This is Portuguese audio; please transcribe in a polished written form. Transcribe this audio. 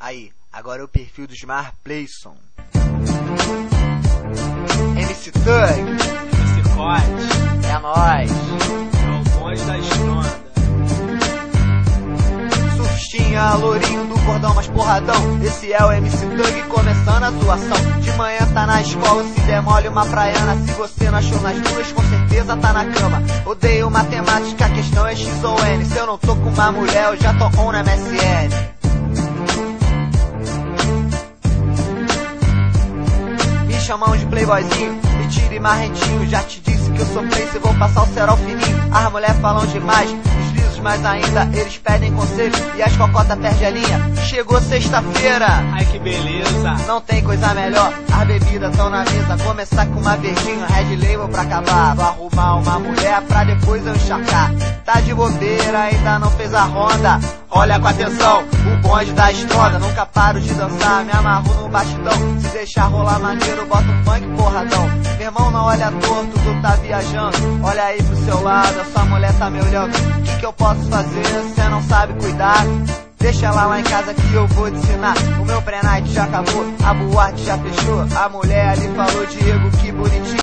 Aí, agora é o perfil do Smar Playson. MC Thug, MC Cote, é nóis. é o bonde da estronda. Surfistinha, lourinho do cordão mais porradão. Esse é o MC Thug começando a zoação. De manhã tá na escola, se demole uma praiana. Se você não achou nas duas, com certeza tá na cama. Odeio matemática, a questão é X ou N. Se eu não tô com uma mulher, eu já tô on na MSN. Me chamam de playboyzinho, me tire marrentinho. Já te disse que eu sou place e vou passar o cerol fininho. As mulheres falam demais, os lisos mais ainda. Eles pedem conselho e as cocotas perdem a linha. Chegou sexta-feira, Ai que beleza. não tem coisa melhor. As bebidas tão na mesa, começar com uma verdinha, Red Label pra acabar. Vou arrumar uma mulher pra depois eu encharcar. Tá de bobeira, ainda não fez a ronda. Olha com atenção, o bonde da estronda. Nunca paro de dançar, me amarro no bastidão. Se deixar rolar maneiro, bota um funk porradão. Meu irmão não olha torto, tu tá viajando. Olha aí pro seu lado, a sua mulher tá me olhando. O que eu posso fazer, cê não sabe cuidar? Deixa ela lá em casa que eu vou te ensinar. O meu pré-night já acabou, a boate já fechou. A mulher ali falou, Diego, que bonitinho.